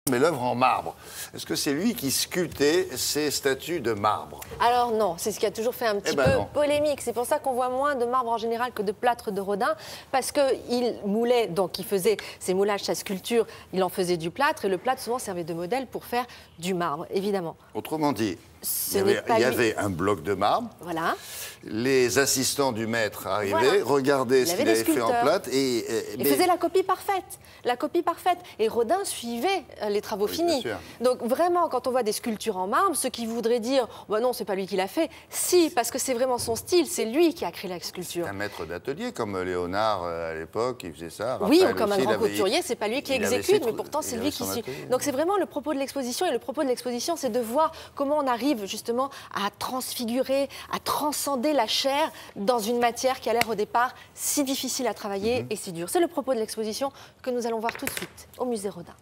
met l'œuvre en marbre. Est-ce que c'est lui qui sculptait ces statues de marbre? Alors non, c'est ce qui a toujours fait un petit peu polémique. C'est pour ça qu'on voit moins de marbre en général que de plâtre de Rodin, parce qu'il moulait, donc il faisait ses moulages, sa sculpture, il en faisait du plâtre, et le plâtre souvent servait de modèle pour faire du marbre, évidemment. Autrement dit, il y avait un bloc de marbre. Voilà. Les assistants du maître arrivaient, regardaient ce qu'il avait fait en plâtre et faisait la copie parfaite. La copie parfaite. Et Rodin suivait les travaux finis. Donc vraiment, quand on voit des sculptures en marbre, ce qui voudrait dire, bah non, c'est pas lui qui l'a fait. Si, parce que c'est vraiment son style, c'est lui qui a créé la sculpture. C'est un maître d'atelier comme Léonard à l'époque, il faisait ça. Oui, ou comme un grand couturier, c'est pas lui qui exécute, mais pourtant c'est lui qui suit. Donc c'est vraiment le propos de l'exposition, et le propos de l'exposition, c'est de voir comment on arrive justement à transfigurer, à transcender la chair dans une matière qui a l'air au départ si difficile à travailler et si dure. C'est le propos de l'exposition que nous allons voir tout de suite au musée Rodin.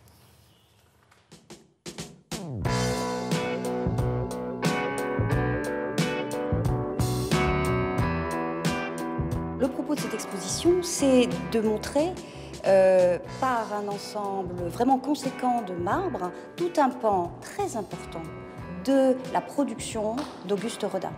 Le propos de cette exposition, c'est de montrer par un ensemble vraiment conséquent de marbre tout un pan très important de la production d'Auguste Rodin.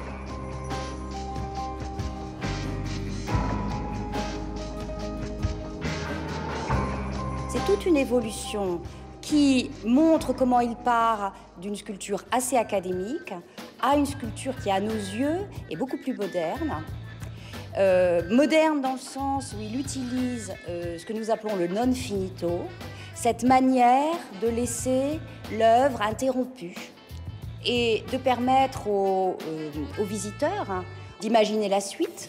C'est toute une évolution qui montre comment il part d'une sculpture assez académique à une sculpture qui, à nos yeux, est beaucoup plus moderne. Moderne dans le sens où il utilise ce que nous appelons le non finito, cette manière de laisser l'œuvre interrompue et de permettre aux visiteurs d'imaginer la suite.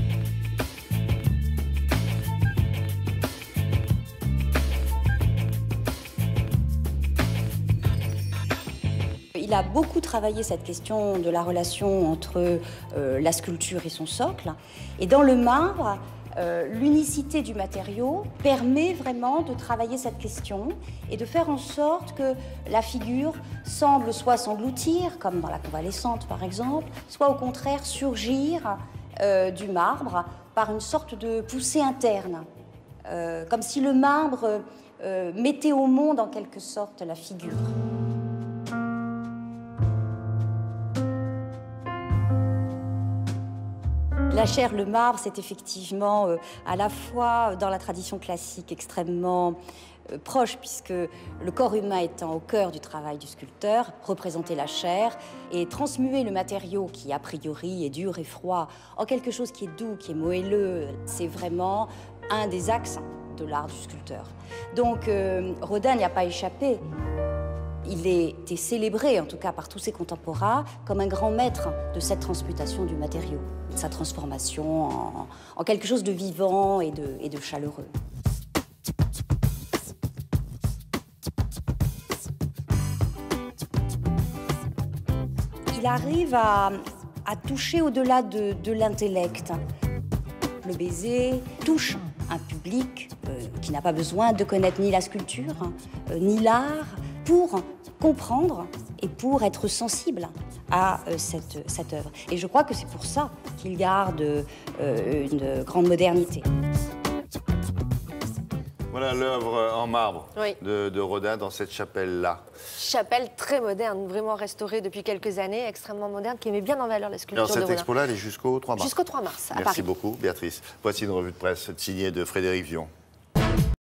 Il a beaucoup travaillé cette question de la relation entre la sculpture et son socle. Et dans le marbre, l'unicité du matériau permet vraiment de travailler cette question et de faire en sorte que la figure semble soit s'engloutir, comme dans la convalescente par exemple, soit au contraire surgir du marbre par une sorte de poussée interne, comme si le marbre mettait au monde en quelque sorte la figure. La chair, le marbre, c'est effectivement à la fois dans la tradition classique extrêmement proche, puisque le corps humain étant au cœur du travail du sculpteur, représenter la chair et transmuer le matériau qui a priori est dur et froid en quelque chose qui est doux, qui est moelleux, c'est vraiment un des axes de l'art du sculpteur. Donc Rodin n'y a pas échappé. Il était célébré, en tout cas par tous ses contemporains, comme un grand maître de cette transmutation du matériau, de sa transformation en quelque chose de vivant et de chaleureux. Il arrive à toucher au-delà de l'intellect. Le baiser touche un public qui n'a pas besoin de connaître ni la sculpture, ni l'art, pour comprendre et pour être sensible à cette œuvre. Et je crois que c'est pour ça qu'il garde une grande modernité. Voilà l'œuvre en marbre de Rodin dans cette chapelle-là. Chapelle très moderne, vraiment restaurée depuis quelques années, extrêmement moderne, qui met bien en valeur la sculpture de Rodin. Alors cette expo-là, elle est jusqu'au 3 mars. Jusqu'au 3 mars, à Paris. Merci beaucoup, Béatrice. Voici une revue de presse signée de Frédéric Vion.